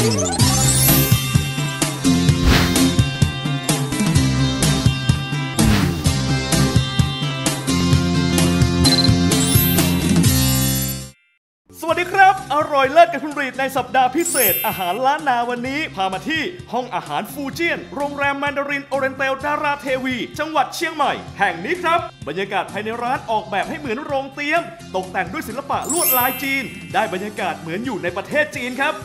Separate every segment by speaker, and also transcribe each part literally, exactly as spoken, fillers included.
Speaker 1: สวัสดีครับอร่อยเลิศกับคุณรีดในสัปดาห์พิเศษอาหารล้านนาวันนี้พามาที่ห้องอาหารฟูเจียนโรงแรมแมนดารินโอเรนเตลดาราเทวีจังหวัดเชียงใหม่แห่งนี้ครับบรรยากาศภายในร้านออกแบบให้เหมือนโรงเตรียมตกแต่งด้วยศิลปะลวดลายจีนได้บรรยากาศเหมือนอยู่ในประเทศจีนครับ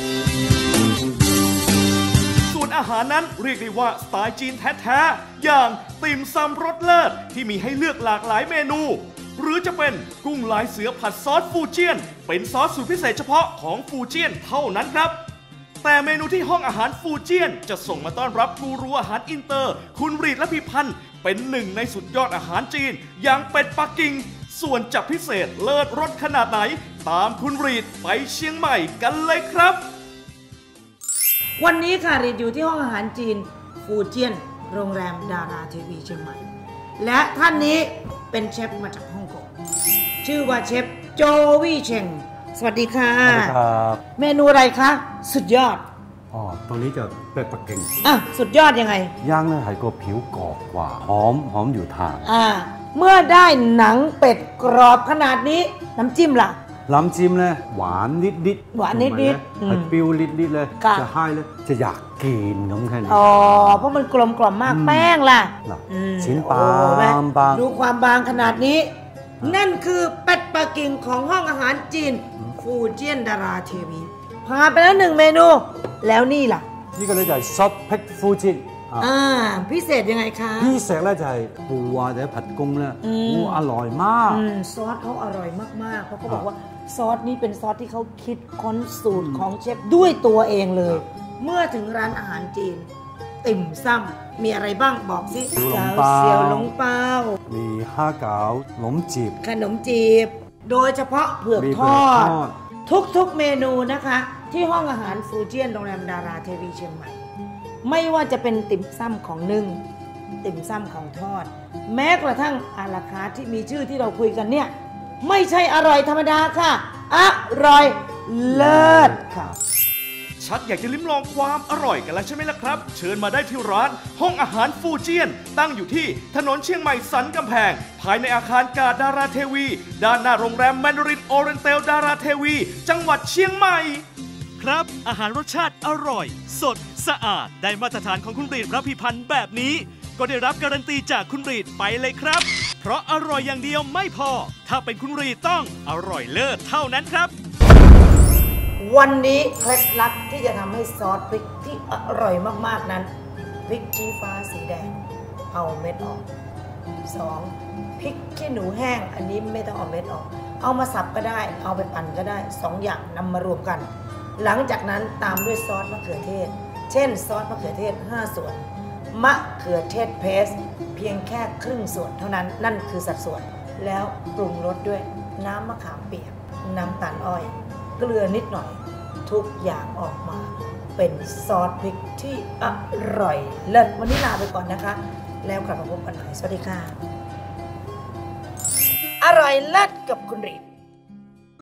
Speaker 1: ส่วนอาหารนั้นเรียกได้ว่าสไตล์จีนแท้ๆอย่างติ่มซำรสเลิศที่มีให้เลือกหลากหลายเมนูหรือจะเป็นกุ้งลายเสือผัดซอสฟูเจียนเป็นซอสสูตรพิเศษเฉพาะของฟูเจียนเท่านั้นครับแต่เมนูที่ห้องอาหารฟูเจียนจะส่งมาต้อนรับกูรูอาหารอินเตอร์คุณรีดและพี่พันธ์เป็นหนึ่งในสุดยอดอาหารจีนอย่างเป็ดปักกิ่งส่วนจะพิเศษเลิศรสขนาดไหนตามคุณรีดไปเชียงใหม่กันเลยครับ
Speaker 2: วันนี้ค่ะรีดอยู่ที่ห้องอาหารจีนฟูเจียนโรงแรมดาราทีวีเชียงใหม่และท่านนี้เป็นเชฟมาจากฮ่องกงชื่อว่าเชฟโจวี่เชงสวัสดีค่ะสวัสดีครับเมนูอะไรคะสุดยอด
Speaker 3: อ๋อตัวนี้จะเป็ดปักกิ่ง
Speaker 2: อ่ะสุดยอดยังไง
Speaker 3: ย่างเนี่ยไข่ก็ผิวกรอบกว่าหอมหอมอยู่ทาง
Speaker 2: อ่าเมื่อได้หนังเป็ดกรอบขนาดนี้น้ำจิ้มล่ะ
Speaker 3: น้ำจิ้มเลยหวานนิดนิด
Speaker 2: หวานนิดนิด
Speaker 3: ไข่ปิ้วนิดนิดเลยจะให้เลยจะอยากกินน้ำแค่นี้
Speaker 2: อ๋อเพราะมันกลมกล่อมมากแป้งล่ะ
Speaker 3: ชิ้นบางบาง
Speaker 2: ดูความบางขนาดนี้นั่นคือเป็ดปักกิ่งของห้องอาหารจีนฟูเจียนดาราทีวีพาไปแล้วหนึ่งเมนูแล้วนี่ล่ะ
Speaker 3: นี่ก็เลยใหญ่ซอสเผ็ดฟูเจียน
Speaker 2: อ่าพิเศษยังไงคะ
Speaker 3: พิเศษแล้วใหญ่ปูแต่ผัดกุ้งเนี่ยโอ้อร่อยมาก
Speaker 2: ซอสเขาอร่อยมากๆเพราะเขาบอกว่าซอสนี้เป็นซอสที่เขาคิดค้นสูตรของเชฟด้วยตัวเองเลยเมื่อถึงร้านอาหารจีนติ่มซำมีอะไรบ้างบอกสิ
Speaker 3: เสี่
Speaker 2: ยวหลงเปา
Speaker 3: มีห้าเก๋าขนมจีบ
Speaker 2: ขนมจีบโดยเฉพาะเผือกทอดทุกๆเมนูนะคะที่ห้องอาหารฟูเจียนโรงแรมดาราเทวีเชียงใหม่ไม่ว่าจะเป็นติ่มซำของนึ่งติ่มซำของทอดแม้กระทั่งอาราคาร์ทที่มีชื่อที่เราคุยกันเนี่ยไม่ใช่อร่อยธรรมดาค่ะอร่อยเลิศค่ะ
Speaker 1: ชัดอยากจะลิ้มลองความอร่อยกันแล้วใช่ไหมล่ะครับเชิญมาได้ที่ร้านห้องอาหารฟูเจียนตั้งอยู่ที่ถนนเชียงใหม่สันกำแพงภายในอาคารกาดาราเทวีด้านหน้าโรงแรมแมนดารินโอเรนเตลดาราเทวีจังหวัดเชียงใหม่ครับอาหารรสชาติอร่อยสดสะอาดได้มาตรฐานของคุณรีดและพี่พันธ์แบบนี้ก็ได้รับการันตีจากคุณรีดไปเลยครับเพราะอร่อยอย่างเดียวไม่พอถ้าเป็นคุณรีดต้องอร่อยเลิศเท่านั้นครับ
Speaker 2: วันนี้เคล็ดลับที่จะทำให้ซอสพริกที่อร่อยมากๆนั้นพริกชี้ฟ้าสีแดงเอาเม็ดออกสองพริกขี้หนูแห้งอันนี้ไม่ต้องเอาเม็ดออกเอามาสับก็ได้เอาไปปั่นก็ได้สองอย่างนำมารวมกันหลังจากนั้นตามด้วยซอสมะเขือเทศเช่นซอสมะเขือเทศห้าส่วนมะเขือเทศเพสเพียงแค่ครึ่งส่วนเท่านั้นนั่นคือสัดส่วนแล้วปรุงรสด้วยน้ำมะขามเปียกน้ำตาลอ้อยเกลือนิดหน่อยทุกอย่างออกมาเป็นซอสพริกที่อร่อยเลิศวันนี้ลาไปก่อนนะคะแล้วกลับมาพบกันใหม่สวัสดีค่ะอร่อยเลิศกับคุณรีด